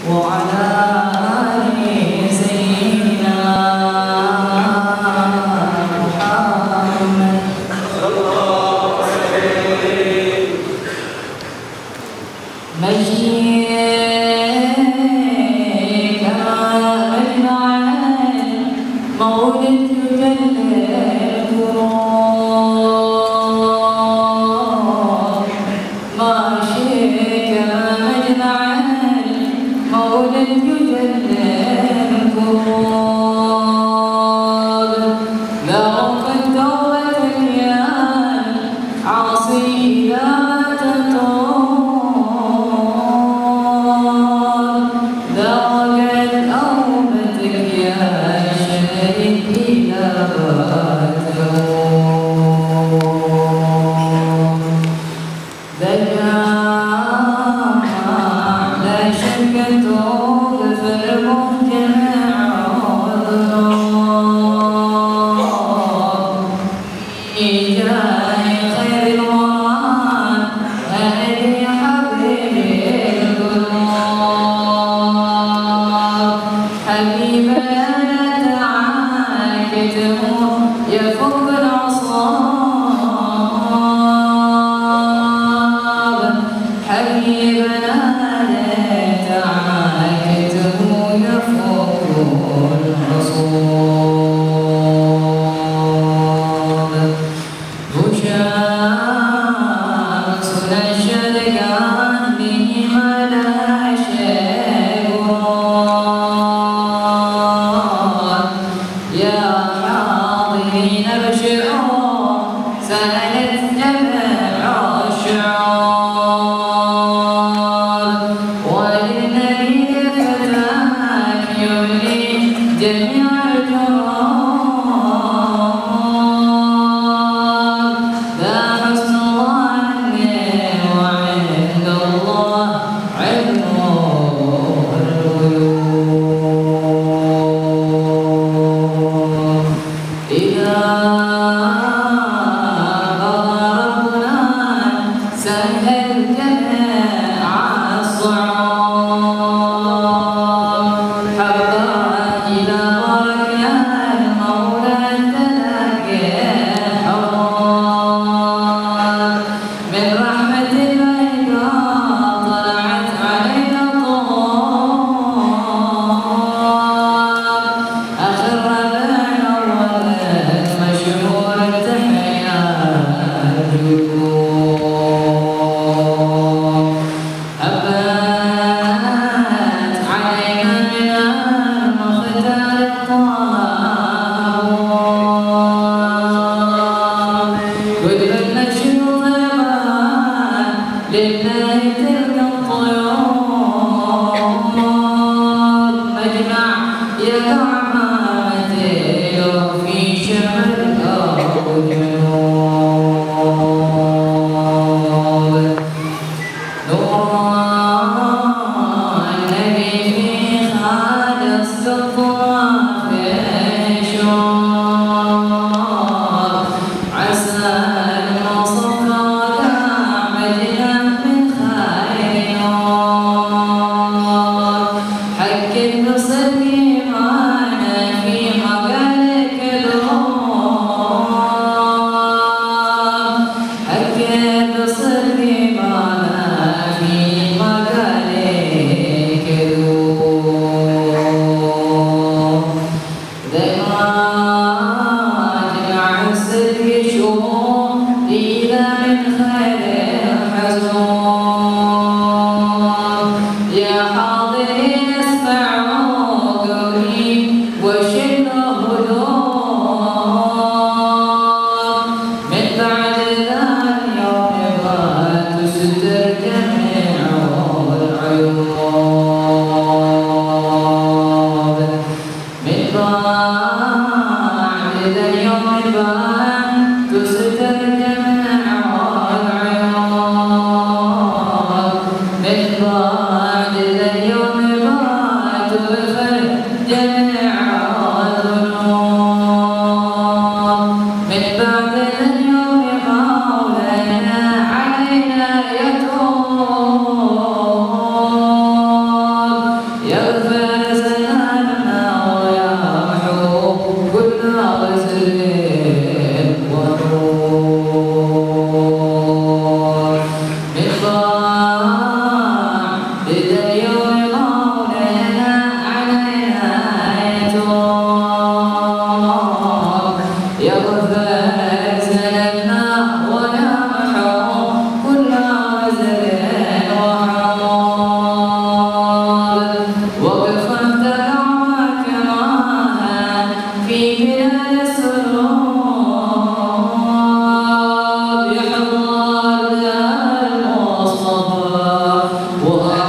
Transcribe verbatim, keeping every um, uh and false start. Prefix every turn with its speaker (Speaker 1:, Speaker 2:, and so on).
Speaker 1: وعلى آل سيدنا محمد صلى الله عليه مجيئك أجمع مولد يجلى الكرام ما شئك أجمع مولد يجلى الكرام لا قد توبة يا عاصي لا تطار لا قد أوبتك يا شريك إلى لا شك تغفر جميع الذنوب إيجاد خير الورى هدي حبيب القلوب حبيبنا تعاكته يفك العصاب حبيبنا تعاكته يفك العصاب وشمس الشرقان به ملا شيء يا حاضرين ابشروا سالت جميع الشعور وللنبي فتاك يولي جميع الجرام ذا حسن ظن وعند الله علم الغيوب إذا سهل جميع الصعاب حبا إلى بركة المولى تلاقي حرام من رحمة البيضاء طلعت علينا الطهار آخر ربيع الأول مشهور التحيات أبات علينا من المختار الطهار كل النشر لله تلك الطيور مجمع يا كعبتي في شمال الأرض Again, the وآخر